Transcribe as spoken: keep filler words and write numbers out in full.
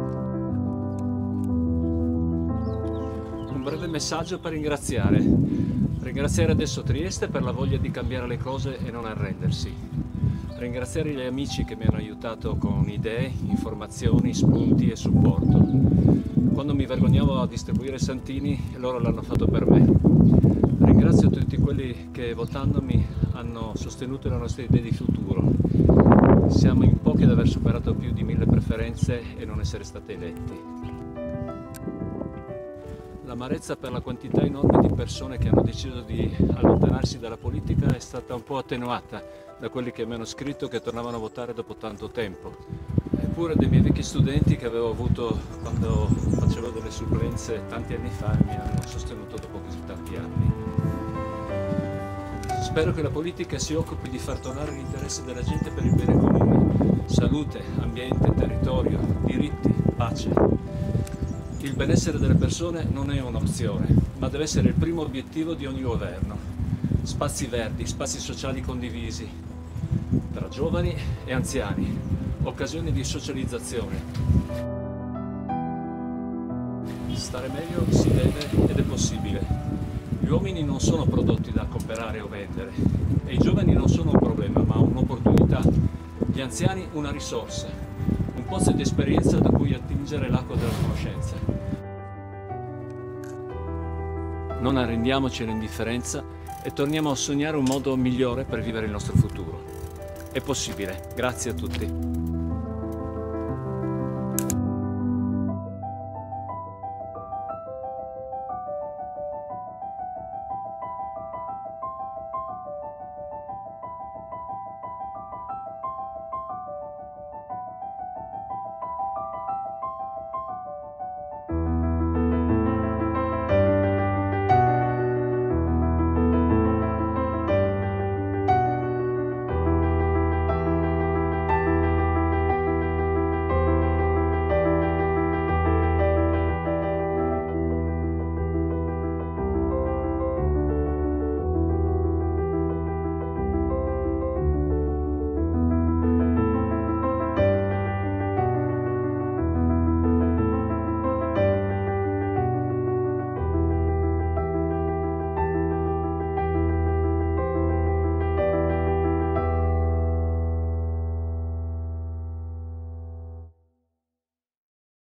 Un breve messaggio per ringraziare. Ringraziare adesso Trieste per la voglia di cambiare le cose e non arrendersi. Ringraziare gli amici che mi hanno aiutato con idee, informazioni, spunti e supporto. Quando mi vergognavo a distribuire santini, loro l'hanno fatto per me. Ringrazio tutti quelli che votandomi hanno sostenuto le nostre idee di futuro. Siamo in pochi ad aver superato più di mille preferenze e non essere stati eletti. L'amarezza per la quantità enorme di persone che hanno deciso di allontanarsi dalla politica è stata un po' attenuata da quelli che mi hanno scritto che tornavano a votare dopo tanto tempo. Eppure dei miei vecchi studenti che avevo avuto quando facevo delle supplenze tanti anni fa mi hanno sostenuto dopo così tanti anni. Spero che la politica si occupi di far tornare l'interesse della gente per il bene comune. Salute, ambiente, territorio, diritti, pace. Il benessere delle persone non è un'opzione, ma deve essere il primo obiettivo di ogni governo. Spazi verdi, spazi sociali condivisi, tra giovani e anziani, occasioni di socializzazione. Stare meglio si deve ed è possibile. Gli uomini non sono prodotti da comprare o vendere e i giovani non sono un problema, ma un'opportunità. Gli anziani una risorsa, un pozzo di esperienza da cui attingere l'acqua della conoscenza. Non arrendiamoci all'indifferenza e torniamo a sognare un modo migliore per vivere il nostro futuro. È possibile. Grazie a tutti.